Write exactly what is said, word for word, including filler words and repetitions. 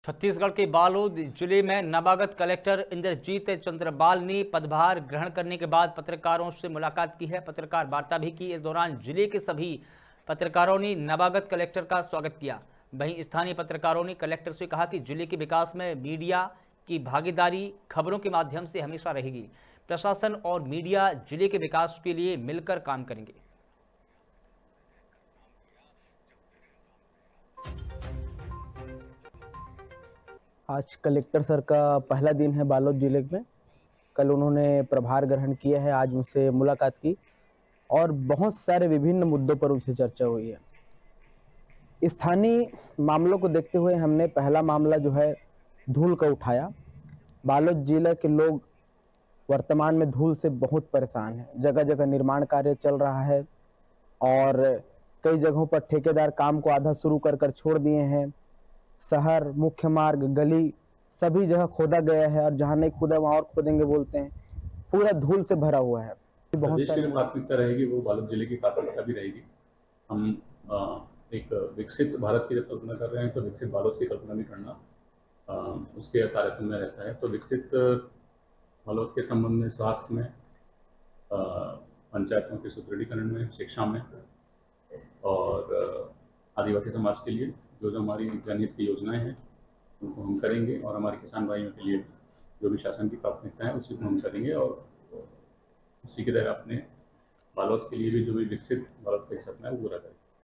छत्तीसगढ़ के बालोद जिले में नवागत कलेक्टर इंद्रजीत चंद्रपाल ने पदभार ग्रहण करने के बाद पत्रकारों से मुलाकात की है। पत्रकार वार्ता भी की। इस दौरान जिले के सभी पत्रकारों ने नवागत कलेक्टर का स्वागत किया। वहीं स्थानीय पत्रकारों ने कलेक्टर से कहा कि जिले के विकास में मीडिया की भागीदारी खबरों के माध्यम से हमेशा रहेगी। प्रशासन और मीडिया जिले के विकास के लिए मिलकर काम करेंगे। आज कलेक्टर सर का पहला दिन है बालोद जिले में। कल उन्होंने प्रभार ग्रहण किया है, आज उनसे मुलाकात की और बहुत सारे विभिन्न मुद्दों पर उनसे चर्चा हुई है। स्थानीय मामलों को देखते हुए हमने पहला मामला जो है धूल का उठाया। बालोद जिले के लोग वर्तमान में धूल से बहुत परेशान हैं। जगह जगह निर्माण कार्य चल रहा है और कई जगहों पर ठेकेदार काम को आधा शुरू कर कर छोड़ दिए हैं। शहर, मुख्य मार्ग, गली सभी जगह खोदा गया है और जहां नहीं खोदा वहां और खोदेंगे बोलते हैं। पूरा धूल से भरा हुआ है। बहुत सारी प्राथमिकता रहेगी, वो बालोद जिले की प्राथमिकता भी रहेगी। हम आ, एक विकसित भारत की जब कल्पना कर रहे हैं तो विकसित बालोद की कल्पना भी करना आ, उसके कार्यक्रम में रहता है। तो विकसित बालोद के संबंध में स्वास्थ्य में, पंचायतों के सुदृढ़ीकरण में, शिक्षा में और आदिवासी समाज के लिए जो जो हमारी जनहित की योजनाएं हैं उनको हम करेंगे और हमारे किसान भाइयों के लिए जो भी शासन की प्राथमिकता है उसी को हम करेंगे और उसी की तरह अपने बालोद के लिए भी जो भी विकसित बालोद का सपना है वो पूरा करेंगे।